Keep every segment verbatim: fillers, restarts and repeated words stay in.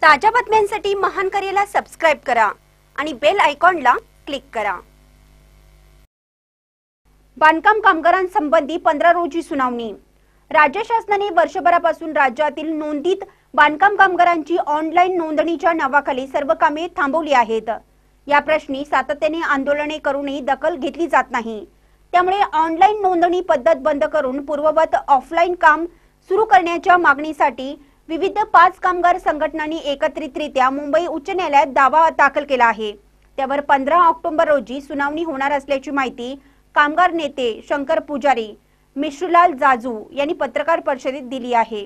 ताज्या बातम्यांसाठी महान करेला सबस्क्राइब करा आणि बेल आयकॉनला क्लिक करा। बांधकाम कामगारांसंबंधी पंधरा रोजी सुनावणी। राज्य शासनाने वर्षभरापासून राज्यातील नोंदीत बांधकाम कामगारांची ऑनलाईन नोंदणीच्या नावाखाली सर्व कामे थांबवली आहेत। या प्रश्नी सातत्याने आंदोलने करूनही दखल घेतली जात नाही। त्यामुळे ऑनलाईन नोंदणी पद्धत बंद करून पूर्ववत ऑफलाईन काम सुरू करण्याच्या मागणीसाठी विविध पाच कामगार संघटनांनी एकत्रितरित्या मुंबई उच्च न्यायालयात दावा दाखल केला आहे। त्यावर पंधरा ऑक्टोबर रोजी सुनावणी होणार असल्याची माहिती कामगार नेते शंकर पुजारी, मिश्रलाल जाजू यांनी पत्रकार परिषदेत दिली आहे।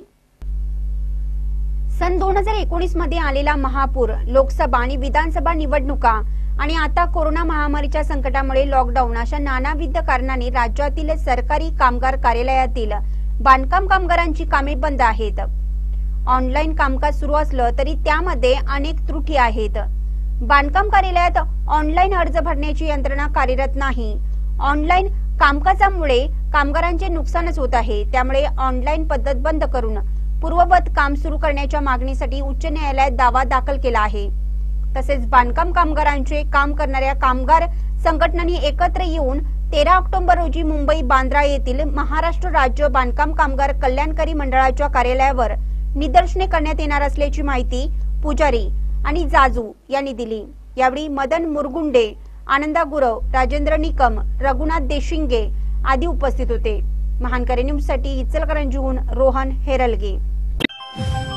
सन दोन हजार एकोणीस मध्ये आलेला महापूर, लोकसभा आणि विधानसभा निवडणुका आणि आता कोरोना महामारीच्या संकटामुळे लॉकडाऊन अशा नानाविध कारणांनी राज्यातील सरकारी कामगार कार्यालयातील बांधकाम कामगारांची कामे बंद आहेत। ऑनलाईन कामकाज सुरू असलं तरी त्यामध्ये अनेक त्रुटी आहेत। बांधकाम कार्यालयात ऑनलाईन अर्ज भरण्याची यंत्रणा कार्यरत नाही। ऑनलाईन कामकाजामुळे कामगारांचे नुकसानच होत आहे। त्यामुळे ऑनलाईन पद्धत बंद करून पूर्ववत काम सुरू करण्याच्या मागणीसाठी उच्च न्यायालयात दावा दाखल केला आहे। तसेच बांधकाम कामगारांचे काम करणाऱ्या कामगार संघटनांनी एकत्र येऊन तेरा ऑक्टोबर रोजी मुंबई बांद्रा येथील महाराष्ट्र राज्य बांधकाम कामगार कल्याणकारी मंडळाच्या कार्यालयावर निदर्शने करण्यात येणार असल्याची माहिती पुजारी आणि जाजू यांनी दिली। यावेळी मदन मुरगुंडे, आनंदा गुरव, राजेंद्र निकम, रघुनाथ देशिंगे आदी उपस्थित होते। महान करे न्यूज साठी इचलकरंजीहून रोहन हेरलगे।